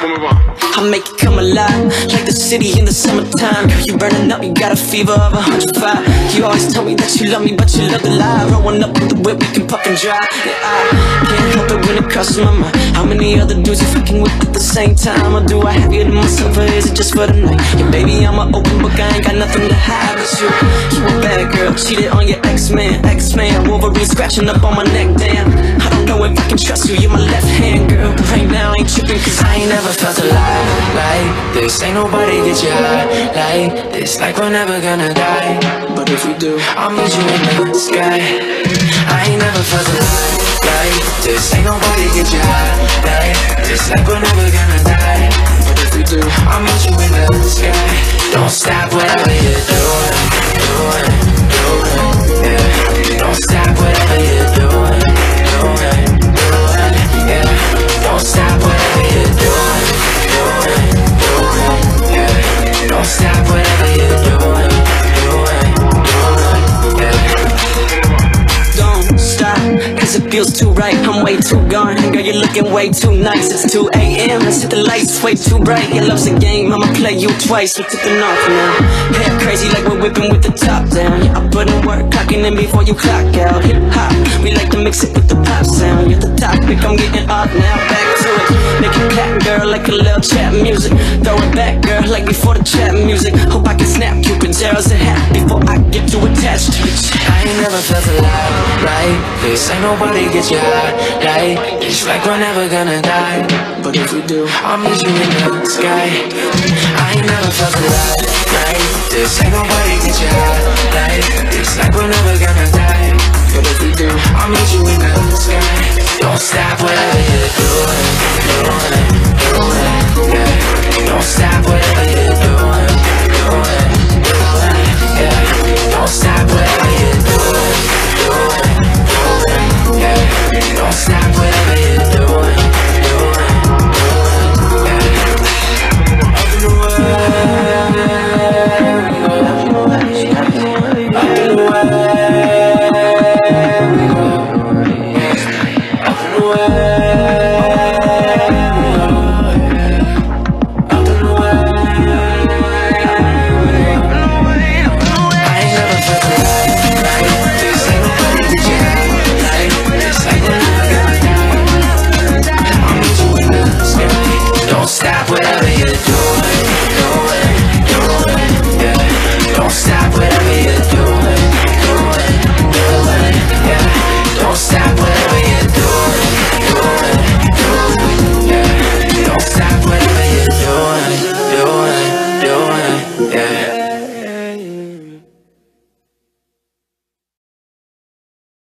I make it come alive, like the city in the summertime. Girl, you burning up, you got a fever of 105. You always tell me that you love me, but you love the lie. Rolling up with the whip, we can puff and drive. Yeah, I can't help it when it crosses my mind. How many other dudes you fucking with at the same time? Or do I have you to myself, or is it just for the night? Yeah, baby, I'm an open book, I ain't got nothing to hide. But you a bad girl, cheated on your ex-man. Wolverine scratching up on my neck, damn. I don't know if I can trust you, you're my left hand, girl. But right now I ain't tripping, cause I ain't never felt alive like this. Ain't nobody get you high like this. Like we're never gonna die, but if we do, I'll meet you in the sky. I ain't never felt alive like this. Ain't nobody get you high like this. Like we're never gonna die, but if we do, I'll meet you in the sky. Don't stop whatever you're doing, yeah. Don't stop whatever you're doing, yeah. Don't stop whatever you're doing, yeah. Don't stop whatever you're doing, yeah. Don't stop, cause it feels too right. I'm way too gone, and girl, you're looking way too nice. It's 2 a.m, let's hit the lights, way too bright. Your love's a game, I'ma play you twice. We took the north now, hair crazy like we're whipping with the top down. Yeah, I put in work, clocking in before you clock out. Hip hop, we like to mix it with the pop sound. You're the topic, I'm getting up now, back to it. Make it clap, girl, like a little chat music. Throw it back, girl, like before the chat music. Hope I can snap Cupid's arrows and hat before I get too attached to it. I ain't never felt alive like this. Ain't nobody get you high like this. Like we're never gonna die, but if we do, I'll meet you in the sky. I ain't never felt alive like this. Ain't nobody get you high like this. Like we're never gonna die, but if we do, I'll meet you